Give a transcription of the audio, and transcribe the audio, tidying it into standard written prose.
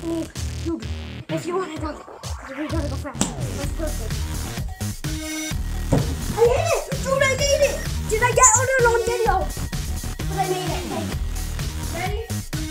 Oh, dude, if you want to dunk, we gotta go fast. That's perfect. I hit it! Dude, I made it! Did I get on video? But I made it. Okay. Ready?